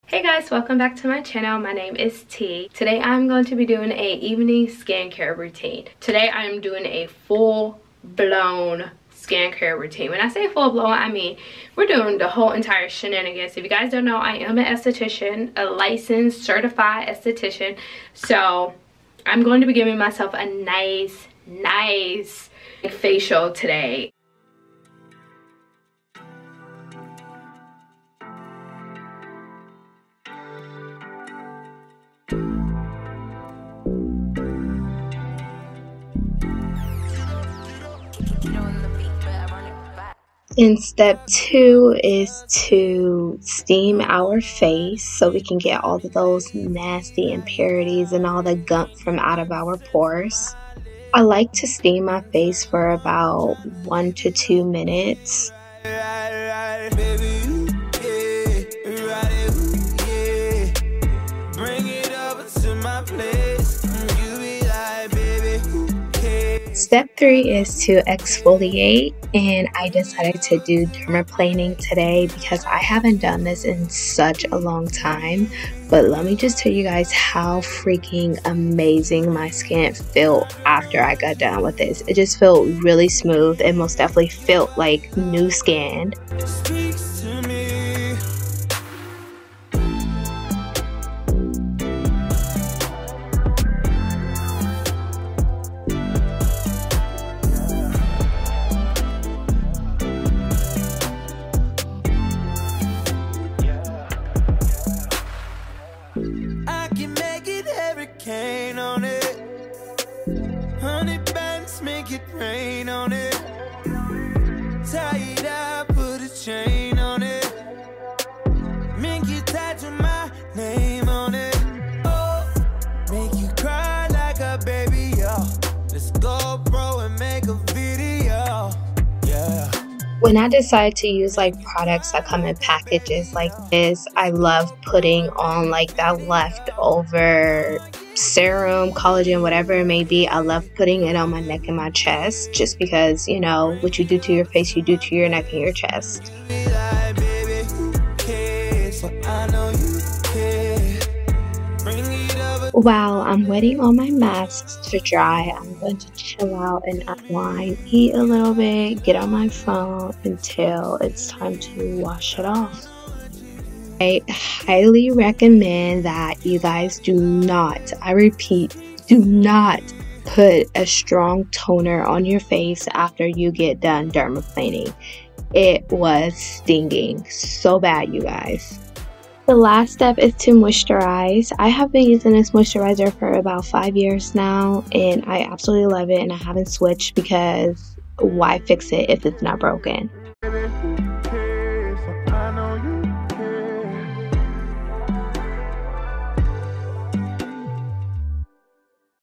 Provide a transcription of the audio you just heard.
Hey guys, welcome back to my channel. My name is T. Today I'm going to be doing a evening skincare routine. Today I am doing a full-blown skincare routine. When I say full-blown, I mean we're doing the whole entire shenanigans. If you guys don't know, I am an esthetician, a licensed, certified esthetician. So I'm going to be giving myself a nice facial today. And step 2 is to steam our face so we can get all of those nasty impurities and all the gunk from out of our pores. I like to steam my face for about 1 to 2 minutes. Step 3 is to exfoliate, and I decided to do dermaplaning today because I haven't done this in such a long time. But let me just tell you guys how freaking amazing my skin felt after I got done with this. It just felt really smooth and most definitely felt like new skin. On it, honey bands make it rain on it. Tie it up, put a chain on it. Make you tattoo my name on it. Oh, make you cry like a baby, yo. Let's go, bro, and make a video, yeah. When I decide to use like products that come in packages like this, I love putting on like that leftover serum, collagen, whatever it may be. I love putting it on my neck and my chest just because, you know, what you do to your face, you do to your neck and your chest. While I'm waiting on my masks to dry, I'm going to chill out and unwind, eat a little bit, get on my phone until it's time to wash it off. I highly recommend that you guys do not, I repeat, do not put a strong toner on your face after you get done dermaplaning. It was stinging so bad, you guys. The last step is to moisturize. I have been using this moisturizer for about 5 years now, and I absolutely love it, and I haven't switched because why fix it if it's not broken?